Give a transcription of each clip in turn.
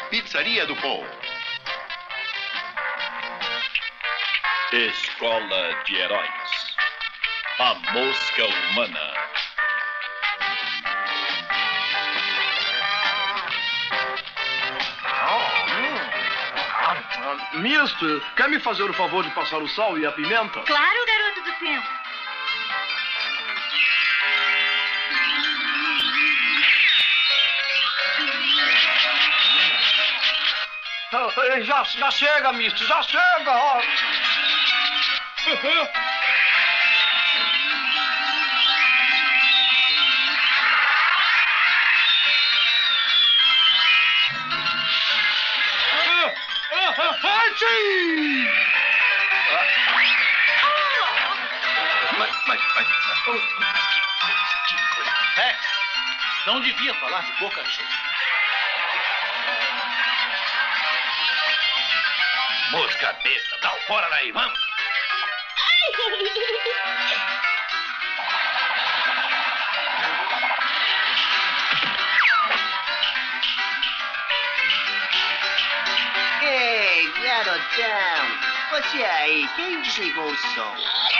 Pizzaria do Paul. Escola de Heróis. A Mosca Humana. Mister, quer me fazer o favor de passar o sal e a pimenta? Claro, garoto do tempo. Já chega, Mister, já chega! Rex, não devia falar de boca cheia. Mosca besta, dá o fora daí, vamos! Ei, garotão! Você aí, quem desligou o som?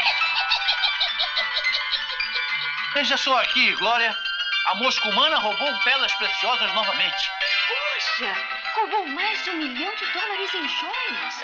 Veja só aqui, Glória. A mosca humana roubou pedras preciosas novamente. Puxa, roubou mais de $1 milhão em joias.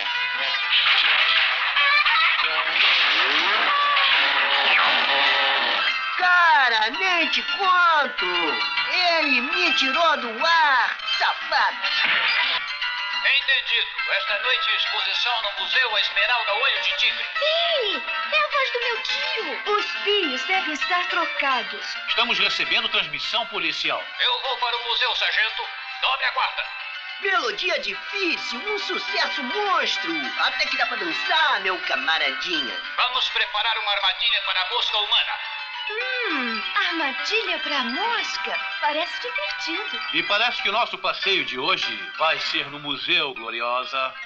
Cara, nem te conto! Ele me tirou do ar, safado! Entendido. Esta noite a exposição no Museu Esmeralda Olho de Tigre. Ei, é a voz do meu tio. Os fios devem estar trocados. Estamos recebendo transmissão policial. Eu vou para o museu, sargento. Dobre a guarda. Melodia difícil, um sucesso monstro! Até que dá pra dançar, meu camaradinha! Vamos preparar uma armadilha para a mosca humana. Armadilha pra mosca? Parece divertido. E parece que o nosso passeio de hoje vai ser no museu, Gloriosa.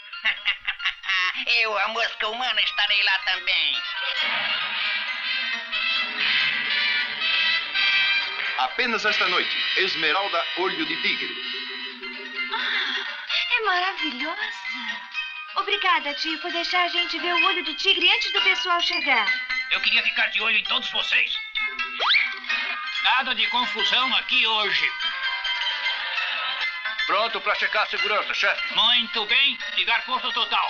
Eu, a mosca humana, estarei lá também. Apenas esta noite, Esmeralda Olho de Tigre. É maravilhosa. Obrigada, tio, por deixar a gente ver o olho de tigre antes do pessoal chegar. Eu queria ficar de olho em todos vocês. Nada de confusão aqui hoje. Pronto para checar a segurança, chefe. Muito bem. Ligar força total.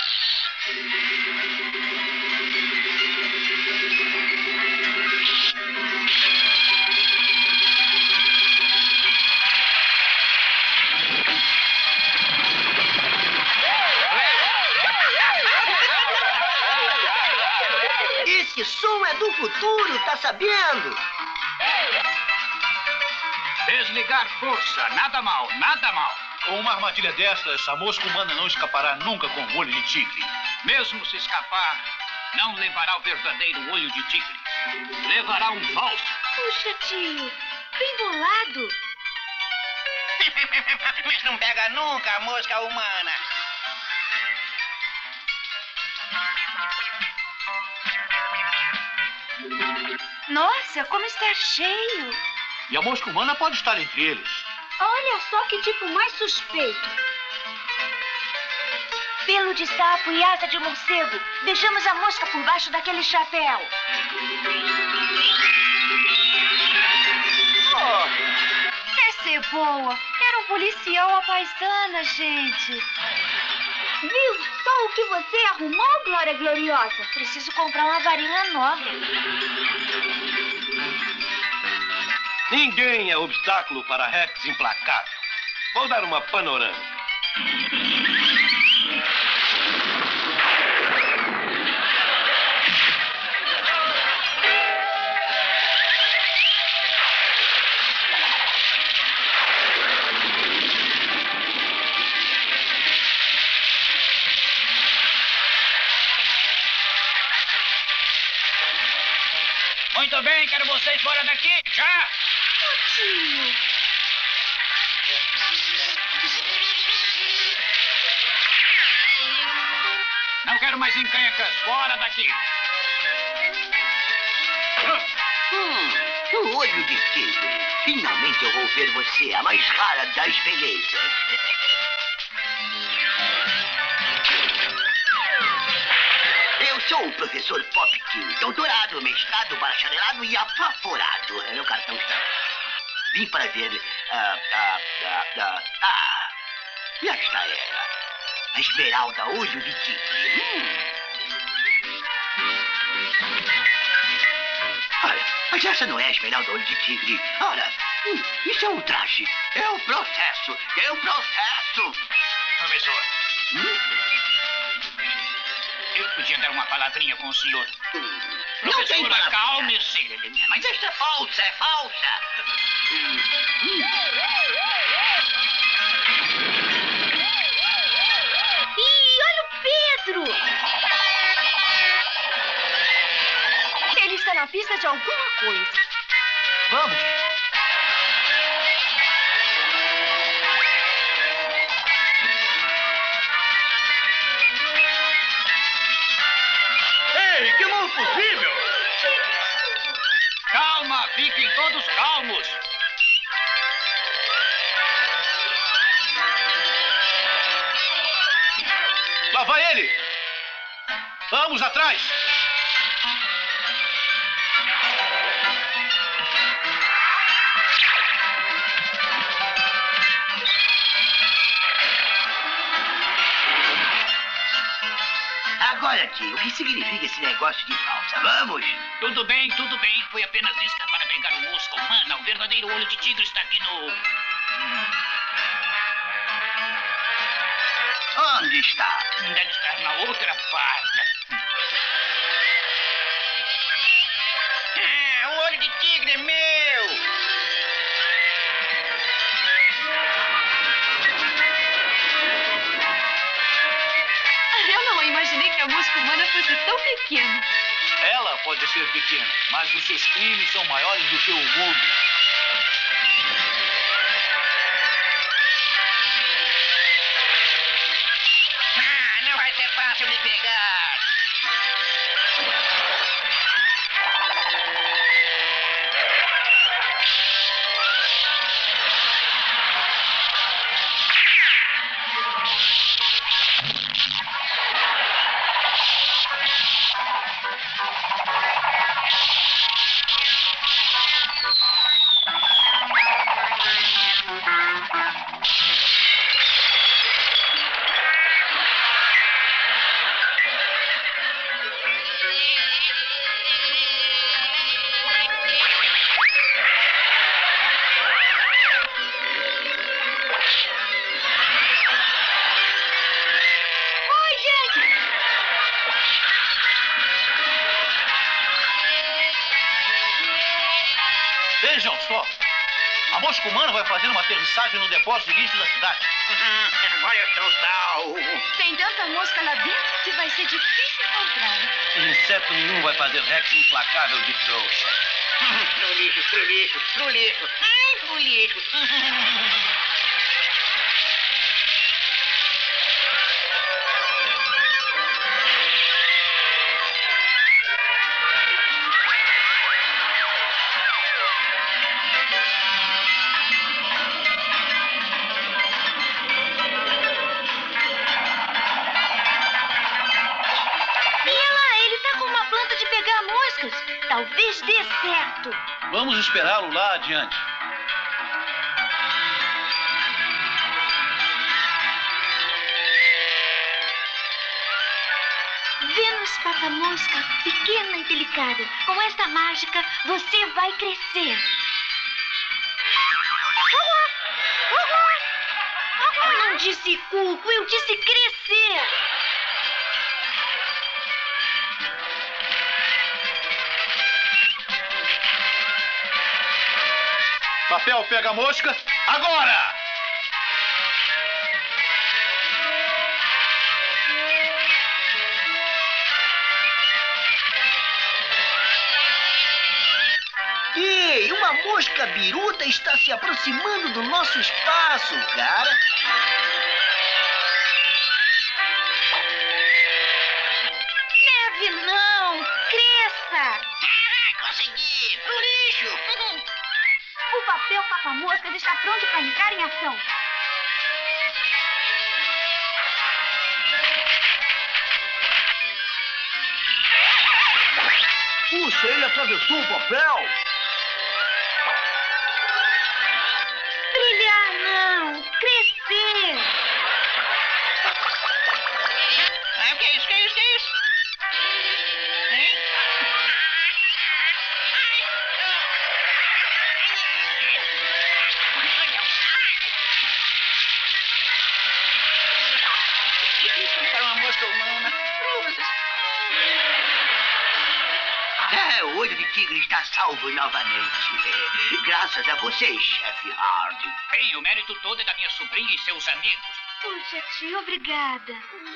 Esse som é do futuro, tá sabendo? Desligar força. Nada mal, nada mal. Com uma armadilha dessas, a mosca humana não escapará nunca com o olho de tigre. Mesmo se escapar, não levará o verdadeiro olho de tigre. Levará um falso. Puxa, tio, bem bolado. Mas não pega nunca a mosca humana. Nossa, como está cheio. E a mosca humana pode estar entre eles. Olha só que tipo mais suspeito. Pelo de sapo e asa de morcego. Deixamos a mosca por baixo daquele chapéu. Quer ser boa? Era um policial à paisana, gente. Viu só o que você arrumou, Glória Gloriosa? Preciso comprar uma varinha nova. Ninguém é obstáculo para Rex implacável. Vou dar uma panorâmica. Muito bem, quero vocês fora daqui. Já! Tio. Não quero mais encrencas. Fora daqui. Olho de tigre. Finalmente eu vou ver você, a mais rara das belezas. Eu sou o professor Popkin, doutorado, mestrado, bacharelado e apavorado. Meu cartão está. Vim para ver. E aqui está ela. A esmeralda olho de tigre. Olha, mas essa não é a esmeralda olho de tigre. Ora, isso é um traje. É o processo. É o processo. Professor, eu podia dar uma palavrinha com o senhor. Não tem Professor, palavra. acalme-se. Mas esta é falsa, é falsa. Ih, olha o Pedro! Ele está na pista de alguma coisa. Vamos! Ei, que não é possível! Calma, fiquem todos calmos. Lá vai ele! Vamos atrás! Agora, tio, o que significa esse negócio de falsa? Vamos! Tudo bem, tudo bem. Foi apenas isca para pegar o mosca humana. O verdadeiro olho de tigre está aqui no... Onde está? Deve estar na outra parte. O olho de tigre é meu! Eu não imaginei que a mosca humana fosse tão pequena. Ela pode ser pequena, mas os seus crimes são maiores do que o mundo. Não vai ser fácil de pegar. Oi, gente! Vejam só! A mosca humana vai fazer uma aterrissagem no depósito de lixo da cidade. Olha o total. Tem tanta mosca lá dentro que vai ser difícil encontrar. Inseto nenhum vai fazer Rex implacável de trouxa. Pro lixo, pro lixo, pro lixo. Ai, pro lixo. Olha lá, ele tá com uma planta de pegar moscas. Talvez dê certo. Vamos esperá-lo lá adiante. Vênus pata-mosca, pequena e delicada. Com esta mágica, você vai crescer. Não disse cuco, eu disse crescer. Papel pega mosca, agora! Ei, uma mosca biruta está se aproximando do nosso espaço, cara. Neve não, cresça. Consegui! Pro lixo! papel tapa-moscas está pronto para entrar em ação. Puxa, ele atravessou o papel. Brilhar não, crescer. O que é isso? Hein? Para uma mosca humana. O olho de tigre está salvo novamente. Graças a vocês, chefe Hard. Bem, o mérito todo é da minha sobrinha e seus amigos. Puxa, tia, obrigada.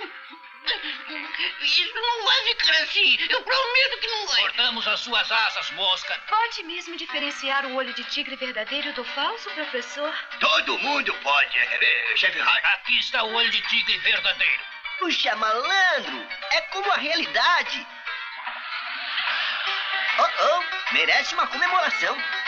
Isso não vai ficar assim. Eu prometo que não vai. Cortamos as suas asas, mosca. Pode mesmo diferenciar o olho de tigre verdadeiro do falso, professor? Todo mundo pode, chefe Hard. Aqui está o olho de tigre verdadeiro. Puxa, malandro. É como a realidade. Oh, merece uma comemoração.